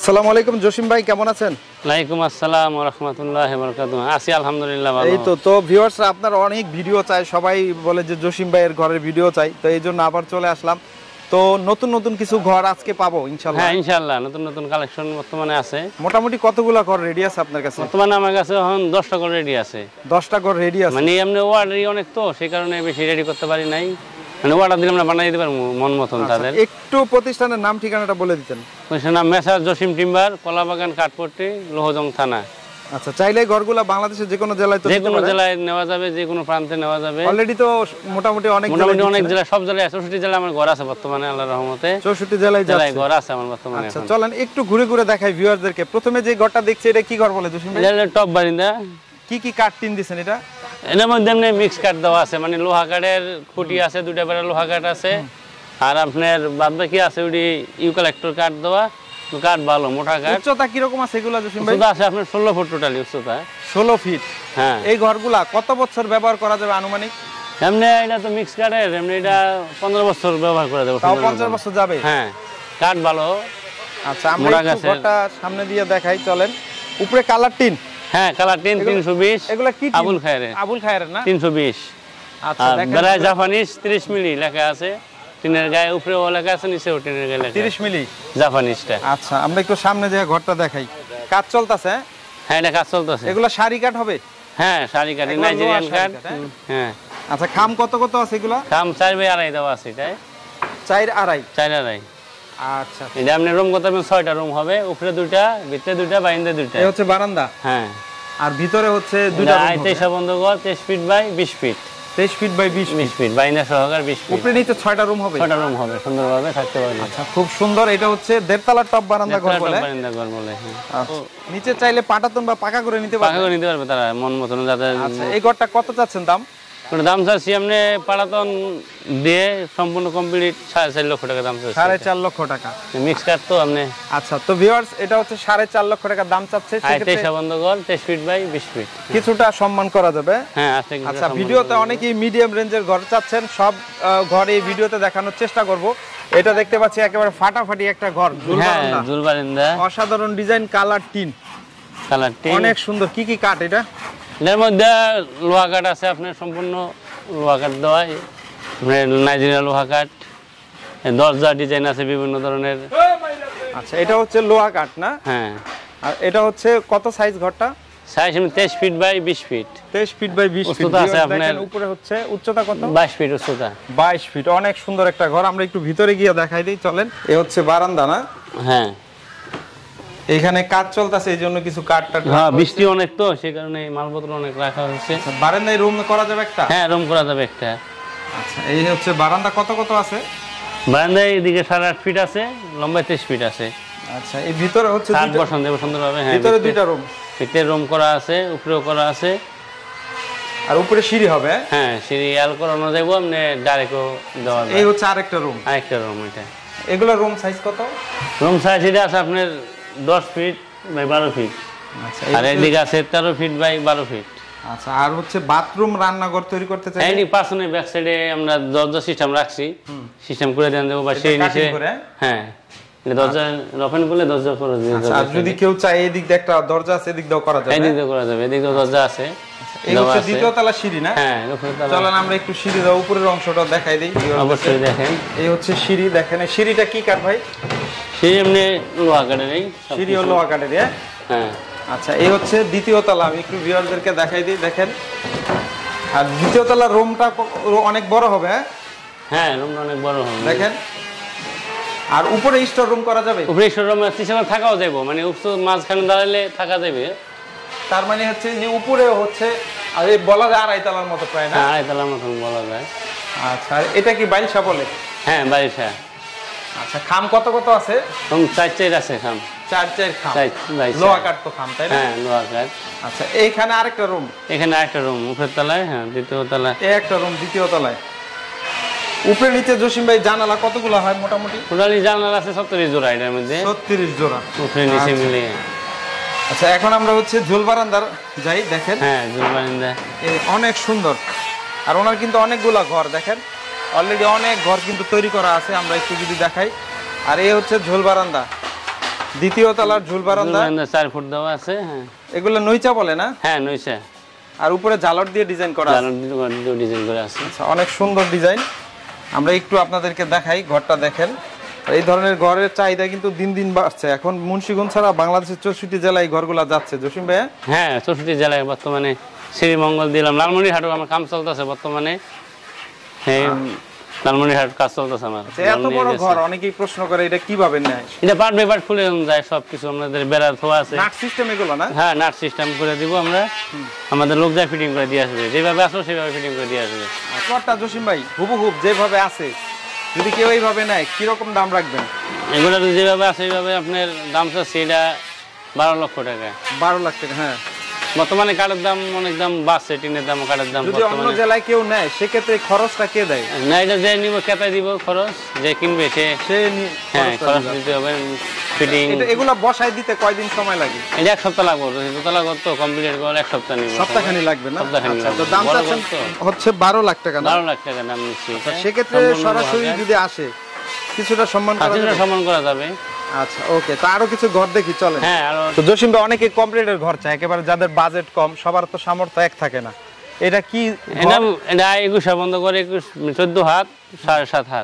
আসসালামু আলাইকুম জসিম ভাই, কেমন আছেন? ওয়ালাইকুম আসসালাম ওয়া রাহমাতুল্লাহি ওয়া বারাকাতুহু। আছি আলহামদুলিল্লাহ ভালো। এই তো ভিউয়ার্সরা আপনার অনেক ভিডিও চাই, সবাই বলে যে জসিম ভাইয়ের ঘরের ভিডিও চাই, তো এই জন্য আবার চলে আসলাম। তো নতুন কিছু ঘর আজকে পাবো ইনশাআল্লাহ? হ্যাঁ ইনশাআল্লাহ নতুন কালেকশন বর্তমানে আছে। মোটামুটি কতগুলা ঘর রেডি আছে আপনার কাছে? বর্তমানে আমার কাছে এখন 10টা ঘর রেডি আছে। 10টা ঘর রেডি আছে? মানে এমনি অর্ডারই অনেক, তো সেই কারণে বেশি রেডি করতে পারি নাই। মানে অর্ডার দিলে আমরা বানিয়ে দিতে পারবো মন মতন তাদের। একটু প্রতিষ্ঠানের নাম ঠিকানাটা বলে দিতেন। প্রতিষ্ঠানের নাম মেসার জসিম টিম্বার, কলাবাগান, কাঠপট্টি, লোহজং থানা। আচ্ছা, চাইলে ঘরগুলা বাংলাদেশের যে কোনো জেলায়, যে কোনো জেলায় নেওয়া যাবে, যে কোনো প্রান্তে নেওয়া যাবে। অলরেডি তো মোটামুটি অনেক জেলা, সব জেলায় 64 জেলায় আমার ঘর আছে বর্তমানে আল্লাহর রহমতে। 64 জেলায় ঘর আছে আমার বর্তমানে। আচ্ছা চলেন একটু ঘুরে দেখাই ভিউয়ারদেরকে। প্রথমে যে ঘরটা দেখছি এটা কি ঘর বলে জসিম ভাই? এটা টপ বারিন্দা। কি কাঠ টিন দিবেন এটা? এর মধ্যে এমনি মিক্স কাঠ দেওয়া আছে, মানে লোহা কাঠের খুঁটি আছে, দুইটা বেড়া লোহা কাঠ আছে, আর আপনার বাদ বাকি আছে ওই ইউক্যালিপ্টাস কাঠ দেওয়া। কাঠ ভালো মোটা কাঠ। উচ্চতা কি রকম আছে এগুলা জসিম ভাই? উচ্চতা আছে আপনার 16 ফুট টোটালি উচ্চতা। 16 ফিট? হ্যাঁ। এই ঘরগুলা কত বছর ব্যবহার করা যাবে আনুমানিক? এমনি এটা তো মিক্স কাঠের, এমনি এটা 15 বছর ব্যবহার করা যাবে। তাও 50 বছর যাবে? হ্যাঁ, কাঠ ভালো। আচ্ছা আমরা একটু ঘরটা সামনে দিয়ে দেখাই চলেন। উপরে কালার টিন? হ্যাঁ কালার টিন 320। এগুলা কি? আবুল খায়ের না? 320। আচ্ছা দেখেন, বেড়া জাপানিজ 30 মিলি লেখা আছে। টিনের গায়ে উপরেও লেখা আছে, নিচেও টিনের গায়ে লেখা 30 মিলি জাপানিজটা। আচ্ছা আমরা একটু সামনে দিয়ে ঘরটা দেখাই। কাজ চলতেছে? হ্যাঁ এটা কাজ চলতেছে। এগুলা সারি কাঠ হবে? হ্যাঁ সারি কাঠ, নাইজেরিয়ান কাঠ। হ্যাঁ। আচ্ছা খাম কত আছে এগুলা? খাম 4/2 দেওয়া আছে এটাই। 4/2? আচ্ছা এটা আপনি রুম কত? 6টা রুম হবে, উপরে 2টা, ভিতরে 2টা, বাইরে 2টা। এই হচ্ছে বারান্দা? হ্যাঁ। আর ভিতরে হচ্ছে 2টা রুম হবে। 23 বন্ধ ঘর, 23 feet by 20 feet. 23 feet by 20 feet, বাইরে সহকার 20 ফিট। উপরে নিচে 6টা রুম হবে? 6টা রুম হবে, সুন্দরভাবে থাকতে পারবে। আচ্ছা খুব সুন্দর। এটা হচ্ছে 1.5 তলার টপ বারান্দা ঘর বলে? বারান্দা ঘর বলে। আচ্ছা নিচে চাইলে পাটাতন বা পাকা করে নিতে পারবে? পাকা করে নিতে পারবে তারা মন মতন যাতে। আচ্ছা এই ঘরটা কত চাচ্ছেন দাম? দাম চাচ্ছি আপনি পাটাতন দিয়ে সম্পূর্ণ কমপ্লিট 4.5 লক্ষ টাকা দাম চাচ্ছি। 4.5 লক্ষ টাকা মিক্স কাট তো আপনি। আচ্ছা তো ভিউয়ার্স এটা হচ্ছে 4.5 লক্ষ টাকা দাম চাচ্ছে। 23 বন্ধ ঘর, 23 ফিট বাই 20 ফিট। কিছুটা সম্মান করা যাবে? হ্যাঁ আছে। আচ্ছা ভিডিওতে অনেকেই মিডিয়াম রেঞ্জের ঘর চাচ্ছেন, সব ঘর এই ভিডিওতে দেখানোর চেষ্টা করব। এটা দেখতে পাচ্ছি একেবারে ফাটাফাটি একটা ঘর, ঝুল বারান্দা, অসাধারণ ডিজাইন, কালার টিন অনেক সুন্দর। কি কাঠ এটা? এর মধ্যে লোহা কাঠ আছে আপনার, সম্পূর্ণ লোহা কাঠ দেওয়া, নাইজেরিয়া লোহা কাঠ। দরজা ডিজাইন আছে বিভিন্ন ধরনের। আচ্ছা এটা হচ্ছে লোহা কাঠ না? হ্যাঁ। আর এটা হচ্ছে কত সাইজ ঘরটা? Size 23 feet by 20 feet. 23 feet by 20 feet আছে আপনার। উপরে হচ্ছে উচ্চতা কত? 22 ফিট উচ্চতা। 22 ফিট। অনেক সুন্দর একটা ঘর। আমরা একটু ভিতরে গিয়ে দেখাই দিই চলেন। এই হচ্ছে বারান্দা না? হ্যাঁ। এখানে কাজ চলতেছে, এই জন্য কিছু কাঠটা। হ্যাঁ বৃষ্টি অনেক, তো সেই কারণে মালপত্র অনেক রাখা হয়েছে। বারান্দায় রুম করা যাবে একটা? হ্যাঁ রুম করা যাবে একটা। আচ্ছা এই হচ্ছে বারান্দা কত আছে? বারান্দায় এদিকে 8.5 ফিট আছে, লম্বায় 23 ফিট আছে। আচ্ছা এই ভিতরে হচ্ছে কাঠ বসান দেব সুন্দরভাবে। হ্যাঁ ভিতরে 2টা রুম, ভিতরে রুম করা আছে, উপরেও করা আছে। আর উপরে সিঁড়ি হবে? হ্যাঁ সিঁড়ি অ্যাল করানো যাবে, আপনি ডাইরেক্টও দেওয়া যায়। এই হচ্ছে আরেকটা রুম? আরেকটা রুম এটা। এগুলা রুম সাইজ কত? রুম সাইজ এটা আছে আপনার 10 ফিট বাই 12 ফিট। আচ্ছা আর এদিকে আছে 13 ফিট বাই 12 ফিট। আচ্ছা আর হচ্ছে বাথরুম রান্নাঘর তৈরি করতে চাই? এই পাশে ব্যাক সাইডে আমরা দরজা সিস্টেম রাখছি, সিস্টেম করে দেন দেব বা সেই নিচে। হ্যাঁ দরজা ওপেন করলে দরজা করে দিই। আচ্ছা আর যদি কেউ চায় এই দিক দিয়ে একটা দরজা আছে, এদিক দিয়েও করা যাবে? এই দিক দিয়ে করা যাবে, এদিক দিয়ে দরজা আছে। এই হচ্ছে দ্বিতীয় তলা সিঁড়ি না? হ্যাঁ উপরের তলা। চলেন আমরা একটু সিঁড়ি দাও উপরের অংশটা দেখাই দেই। অবশ্যই দেখেন। এই হচ্ছে সিঁড়ি, দেখেন এই সিঁড়িটা কি কাঠ ভাই? সিঁড়ি এমনি লোহা কাঠের। এই সিঁড়ি হলো লোহা কাঠের? হ্যাঁ। আচ্ছা এই হচ্ছে দ্বিতীয় তলা, আমি একটু ভিউয়ারদেরকে দেখাই দিই দেখেন। আর দ্বিতীয় তলার রুমটা অনেক বড় হবে? হ্যাঁ রুমটা অনেক বড় হবে দেখেন। আর উপরে স্টোর রুম করা যাবে? উপরে স্টোর রুম হিসেবে থাকাও যাবে, মানে উপর মাঝখানে দাঁড়ালে থাকা যাবে। তার মানে হচ্ছে যে উপরে হচ্ছে আর এই বলা যায় 2.5 তলার মতো প্রায় না? 2.5 তলার মতো বলা যায়। আচ্ছা এটা কি বালিশা বলে? হ্যাঁ বালিশা। আচ্ছা খাম কত আছে? রুম 4 আছে খাম। 4 খাম। লোহা কাঠ তো খাম তাই না? হ্যাঁ লোহা কাঠ। আচ্ছা এইখানে আরেকটা রুম? এখানে আরেকটা রুম উপরের তলায়। হ্যাঁ দ্বিতীয় তলায়। এই একটা রুম দ্বিতীয় তলায়। উপরে নিচে জসিম ভাই জানালা কতগুলো হয় মোটামুটি? টোটালি জানালা আছে 36 জোড়া এর মধ্যে। 36 জোড়া উপরে নিচে মিলিয়ে। আচ্ছা এখন আমরা হচ্ছে ঝোল বারান্দার যাই দেখেন। হ্যাঁ ঝোল বারান্দা অনেক সুন্দর। আর ওনার কিন্তু অনেকগুলা ঘর দেখেন, অলরেডি অনেক ঘর কিন্তু তৈরি করা আছে। আমরা একটু যদি দেখাই। আর এই হচ্ছে ঝোল বারান্দা। দ্বিতীয় তলার ঝুল বারান্দা 4 ফুট দেওয়া আছে। হ্যাঁ, এগুলো নইচা বলে না? হ্যাঁ, নইচা। আর উপরে ঝালর দিয়ে ডিজাইন করা আছে। ঝালর দিয়ে ডিজাইন করা আছে। আচ্ছা, অনেক সুন্দর ডিজাইন। আমরা একটু আপনাদেরকে দেখাই, ঘরটা দেখেন। এই ধরনের ঘরের চাহিদা কিন্তু দিন দিন বাড়ছে। এখন মুন্সিগঞ্জ ছাড়া বাংলাদেশের 64 জেলায় ঘরগুলা যাচ্ছে। জসিম ভাই? হ্যাঁ, 64 জেলায় বর্তমানে শ্রীমঙ্গল দিলাম, লালমনিরহাটও আমার কাম চলতেছে বর্তমানে। হ্যাঁ, লালমনিরহাট কাজ চলতেছে আমার। এত বড় ঘর অনেকেই প্রশ্ন করে এটা কিভাবে নেয়? এটা পার্ট বাই পার্ট খুলে যায় সবকিছু। আমাদের বেড়া থোয়া আছে, নাট সিস্টেম এগুলো না? হ্যাঁ, নাট সিস্টেম করে দিব আমরা। আমাদের লোক যায় ফিটিং করে দিয়ে আসবে, যেভাবে আসবে সেভাবে ফিটিং করে দিয়ে আসবে। ঘরটা জসিম ভাই হুবহুব যেভাবে আছে যদি কেউ এইভাবে নেয় কিরকম দাম রাখবেন? এগুলো যেভাবে আছে এইভাবে আপনার দাম চাচ্ছে এটা 12 লক্ষ টাকা। 12 লাখ টাকা? হ্যাঁ, বর্তমানে কাঠের দাম অনেক দাম বাড়ছে, টিনের দাম, কাঠের দাম। যদি অন্য জেলায় কেউ নেয় সেক্ষেত্রে খরচটা কে দেয়? না, এটা যে নিব কেতায় দিব খরচ, যে কিনবে সে হ্যাঁ খরচ দিতে হবে। ফিটিং এগুলো বসায় দিতে কয়দিন সময় লাগে? এটা 1 সপ্তাহ লাগবে। দোতলা ঘর তো কমপ্লিট করে 1 সপ্তাহ নিব। সপ্তাহখানি লাগবে না? সপ্তাহখানি লাগবে। তো দাম চাচ্ছেন হচ্ছে 12 লাখ টাকা না? 12 লাখ টাকা দাম নিচ্ছি। সেক্ষেত্রে সরাসরি যদি আসে কিছুটা সম্মান করা যাবে। আচ্ছা, ওকে। তো আরো কিছু ঘর দেখি, চলেন। হ্যাঁ, আরো। তো জসিম ভাই অনেকে কমপ্লিটের ঘর চায়, একেবারে যাদের বাজেট কম, সবার তো সামর্থ্য এক থাকে না। এটা কি? এটা 21 বন্ধ করে 14 হাত 7.5 হাত,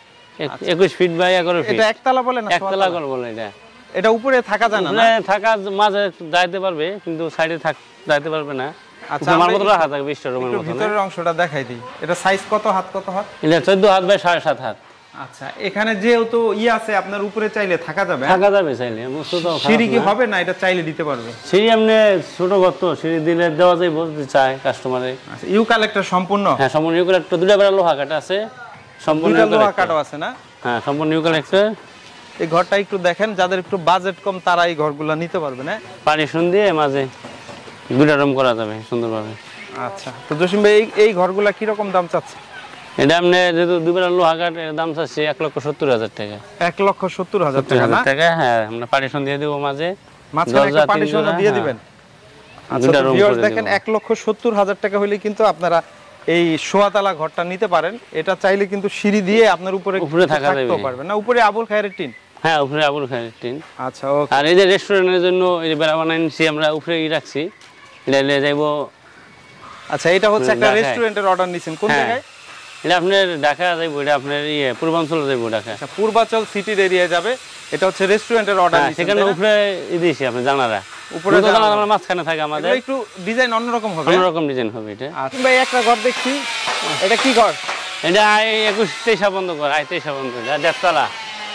21 ফিট বাই 11 ফিট। এটা একতলা বলে না? একতলা ঘর বলে এটা। এটা উপরে থাকা যায় না? না, থাকা মাঝে যাইতে পারবে কিন্তু সাইডে যাইতে পারবে না। আচ্ছা, আমার মতো রাখা থাকবে স্টোরের মতো। ভিতরের অংশটা দেখাই দিই। এটা সাইজ কত হাত কত হাত? এটা 14 হাত বাই 7.5 হাত। আচ্ছা, এখানে যেহেতু আছে আপনার উপরে চাইলে থাকা যাবে? থাকা যাবে চাইলে। সিঁড়ি কি হবে না? এটা চাইলে দিতে পারবে? সিঁড়ি এমনি ছোট ঘর তো, সিঁড়ি দিলে দেওয়া যায় বলতে চায় কাস্টমারে। আচ্ছা, ইউ কালেক্টর সম্পূর্ণ? হ্যাঁ, সম্পূর্ণ ইউ কালেক্টর। দুটো বেড়া লোহা কাটা আছে, সম্পূর্ণ লোহা কাটা আছে না? হ্যাঁ, সম্পূর্ণ ইউ কালেক্টর। এই ঘরটা একটু দেখেন, যাদের একটু বাজেট কম তারা এই ঘরগুলো নিতে পারবে না? পার্টিশন দিয়ে মাঝে 2টা রুম করা যাবে সুন্দরভাবে। আচ্ছা, তো জসিম ভাই এই ঘরগুলা কি রকম দাম চাচ্ছে? এটা আপনি যেহেতু 2 বেড়া লোহা কাঠ, এর দাম চাচ্ছে 1,70,000 টাকা। 1,70,000 টাকা? হ্যাঁ, আমরা পার্টিশন দিয়ে দেব মাঝে। মাঝখানে একটা পার্টিশন দিয়ে দিবেন? আচ্ছা, ভিউয়ার্স দেখেন 1,70,000 টাকা হলে কিন্তু আপনারা এই সোয়াতলা ঘরটা নিতে পারেন। এটা চাইলে কিন্তু সিঁড়ি দিয়ে আপনার উপরে থাকা যাবে পারবেন না? উপরে আবুল খায়েরের টিন? হ্যাঁ, উপরে আবুল খায়েরের টিন। আচ্ছা, ওকে। আর এই যে রেস্টুরেন্টের জন্য এই যে বেড়া বানাইছি আমরা, উপরে রাখছি, এটা নিয়ে যাইবো। আচ্ছা, এটা হচ্ছে একটা রেস্টুরেন্টের অর্ডার নিছেন কোন জায়গায়? এটা আপনার ঢাকা যাইবো, এটা আপনার পূর্বাঞ্চলে যাইবো ঢাকা। আচ্ছা, পূর্বাঞ্চল সিটির এরিয়া যাবে। এটা হচ্ছে রেস্টুরেন্টের অর্ডার নিছেন? সেখানে উপরে দিয়েছি আপনি জানারা, উপরে জানালা আমরা মাঝখানে থাকে আমাদের। একটু ডিজাইন অন্যরকম হবে? অন্যরকম ডিজাইন হবে এটা। আচ্ছা ভাই, একটা ঘর দেখছি, এটা কি ঘর? এটা 21-23 বন্ধ ঘর, 23 বন্ধ, এটা 1.5 তলা।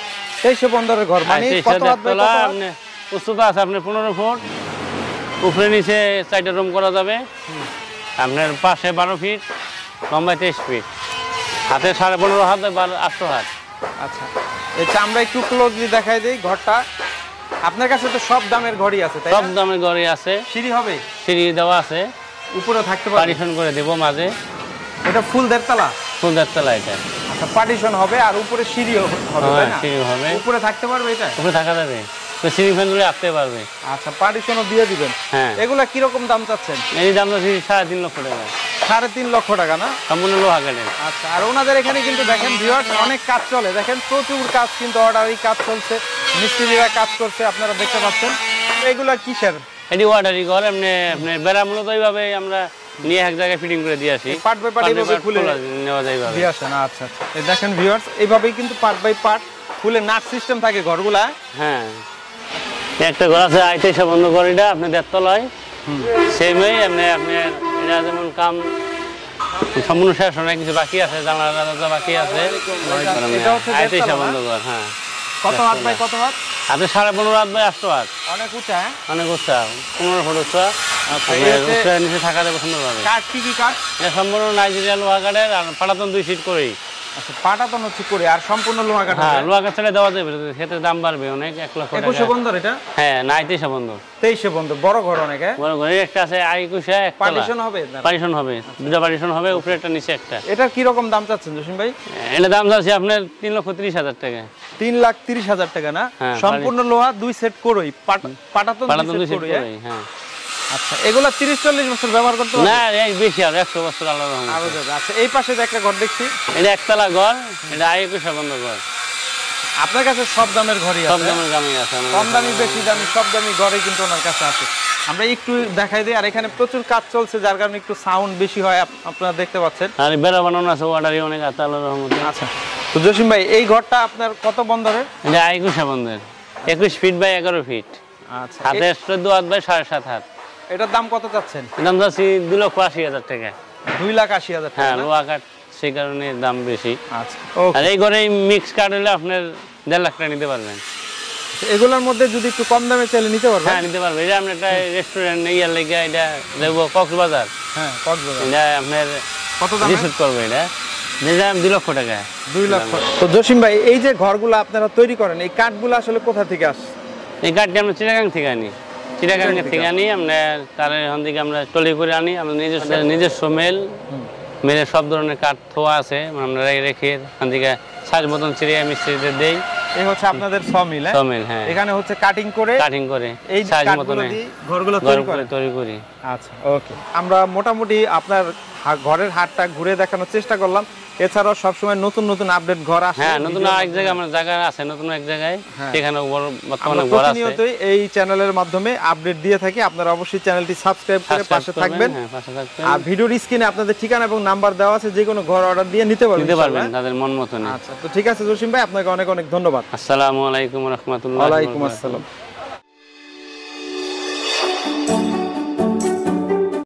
23 বন্ধের ঘর মানে কত হাত বাই কত হাত? আপনি উচ্চতা আছে আপনার 15 ফুট, উপরে নিচে 4টা রুম করা যাবে। আপনার পাশে 12 ফিট, লম্বায় 23 ফিট, হাতে 15.5 হাত, 8 হাত। আচ্ছা, এটা আমরা একটু ক্লোজলি দেখাই দেই ঘরটা। আপনার কাছে তো সব দামের ঘরই আছে, তাই না? সব দামের ঘরই আছে। সিঁড়ি হবে? সিঁড়ি দেওয়া আছে, উপরে থাকতে পারবে? পার্টিশন করে দেব মাঝে। এটা ফুল 1.5 তলা? ফুল 1.5 তলা এটা। আচ্ছা, পার্টিশন হবে আর উপরে সিঁড়ি হবে, তাই না? সিঁড়ি হবে। উপরে থাকতে পারবে? এটা উপরে থাকা যাবে, তো সিঁড়ি ফ্যান গুলো আসতে পারবে। আচ্ছা, পার্টিশনও দিয়ে দিবেন? হ্যাঁ। এগুলা কি রকম দাম চাচ্ছেন? এই দাম আছে 3.5 লক্ষ টাকা। 3.5 লক্ষ টাকা না? সম্পূর্ণ লোহা কাঠের। আচ্ছা, আর ওনাদের এখানে কিন্তু দেখেন ভিউয়ার্স অনেক কাজ চলে, দেখেন প্রচুর কাজ কিন্তু অর্ডারি কাজ চলছে, মিস্ত্রিরা কাজ করছে, আপনারা দেখতে পাচ্ছেন। এগুলা কিসের? এটি ওয়াটারি ঘর। এমনি আপনার বেড়া মূলত এইভাবে আমরা নিয়ে এক জায়গায় ফিটিং করে দিয়ে আসি, পার্ট বাই পার্ট এইভাবে খুলে নেওয়া যায় এইভাবে দিয়ে আসেন। আচ্ছা আচ্ছা, এই দেখেন ভিউয়ার্স এইভাবেই কিন্তু পার্ট বাই পার্ট খুলে নাট সিস্টেম থাকে ঘরগুলা। হ্যাঁ, একটা ঘর আছে 28 বন্ধ ঘর, এটা আপনি 1.5 তলায়। সেমই আপনি এটা যেমন কাম সম্পূর্ণ শেষ হয় না, কিছু বাকি আছে, জানালা বাকি আছে। এটা হচ্ছে 28 বন্ধ ঘর। হ্যাঁ, কত হাত বাই কত হাত? হাতে 15.5 হাত বাই 8 হাত। অনেক উঁচা? অনেক উঁচা, 15 ফুট উঁচা। নিচে থাকা যাবে সুন্দরভাবে। কাঠ কি কি কাঠ? এটা সম্পূর্ণ নাইজেরিয়া লোহা কাঠের, আর পাটাতন 2 সিট করেই। আচ্ছা, পাটাতন হচ্ছে করে আর সম্পূর্ণ লোহা কাঠ? হ্যাঁ, লোহা কাঠ ছেড়ে দেওয়া যাবে, ক্ষেত্রে দাম বাড়বে অনেক। 1 লক্ষ টাকা। 21 বন্ধ এটা? হ্যাঁ, না 23 বন্ধ। 23 বন্ধ, বড় ঘর অনেক। বড় ঘর একটা আছে 21, পার্টিশন হবে? পার্টিশন হবে, 2টা পার্টিশন হবে, উপরে একটা নিচে একটা। এটা কি রকম দাম চাচ্ছেন জসিম ভাই? এটা দাম চাচ্ছি আপনার 3,30,000 টাকা। 3,30,000 টাকা না? সম্পূর্ণ লোহা 2 সেট করই, পাটাতন 2 সেট করই। হ্যাঁ। আচ্ছা, এগুলা 30-40 বছর ব্যবহার করতে পারবে? না, বেশি, আর 100 বছর আলাদা হবে। আরো যাবে। আচ্ছা, এই পাশে একটা ঘর দেখছি, এটা একতলা ঘর, এটা 21 বন্ধ ঘর। আপনার কাছে সব দামের ঘরই আছে? সব দামের দামই আছে, কম দামি বেশি দামি সব দামি ঘরে কিন্তু ওনার কাছে আছে। আমরা একটু দেখাই দিই। আর এখানে প্রচুর কাজ চলছে, যার কারণে একটু সাউন্ড বেশি হয়, আপনারা দেখতে পাচ্ছেন। আর বেড়া বানানো আছে, ওয়াটারি অনেক আছে আল্লাহর রহমতে। আচ্ছা, তো জসিম ভাই এই ঘরটা আপনার কত বন্ধরের? এটা 21 বন্ধের, 21 ফিট বাই 11 ফিট। আচ্ছা, হাতে 14 হাত বাই 7.5 হাত। এটার দাম কত চাচ্ছেন? দাম যাচ্ছি 2,80,000 টাকা। 2,80,000 টাকা? হ্যাঁ, লোহা কাঠ, সেই কারণে দাম বেশি। আচ্ছা, আর এই ঘরে মিক্স কাঠ হলে আপনার 1.5 লাখ টাকা নিতে পারবেন। এগুলোর মধ্যে যদি একটু কম দামে চাইলে নিতে পারবেন? হ্যাঁ, নিতে পারবেন। এটা আপনার একটা রেস্টুরেন্ট ইয়ার লেগে, এটা দেখবো কক্সবাজার। হ্যাঁ, কক্সবাজার। এটা আপনার কত দাম রিসুট করবে? এটা দাম 2 লক্ষ টাকা। 2 লক্ষ। তো জসিম ভাই এই যে ঘরগুলো আপনারা তৈরি করেন, এই কাঠগুলো আসলে কোথা থেকে আসে? এই কাঠটি আমরা চিটাগাং থেকে আনি। চিটাগাং থেকে আনি আমরা, তার এখান থেকে আমরা টলি করে আনি। আমরা নিজস্ব মেলে সব ধরনের কাঠ থোয়া আছে, আমরা রেখে এখান থেকে সাজ মতন চিড়িয়া মিস্ত্রিদের দেই। এই হচ্ছে আপনাদের সমিল? সমিল, হ্যাঁ। এখানে হচ্ছে কাটিং করে এই সাজ মতন ঘরগুলো তৈরি করি। আচ্ছা, ওকে। আমরা মোটামুটি আপনার ঘরের হাটটা ঘুরে দেখানোর চেষ্টা করলাম। এছাড়াও সবসময় নতুন নতুন আপডেট ঘর আসে। হ্যাঁ, নতুন আরেক জায়গায় আমার জায়গা আছে, নতুন এক জায়গায়, সেখানে বর্তমানে ঘর আছে। প্রতিনিয়তই এই চ্যানেলের মাধ্যমে আপডেট দিয়ে থাকি। আপনারা অবশ্যই চ্যানেলটি সাবস্ক্রাইব করে পাশে থাকবেন। আর ভিডিওর স্ক্রিনে আপনাদের ঠিকানা এবং নাম্বার দেওয়া আছে, যে কোনো ঘর অর্ডার দিয়ে নিতে পারবেন তাদের মন মতন। আচ্ছা, তো ঠিক আছে জসিম ভাই, আপনাকে অনেক অনেক ধন্যবাদ। আসসালামু আলাইকুম ওয়া রাহমাতুল্লাহি ওয়া বারাকাতুহু। ওয়া আলাইকুম আসসালাম।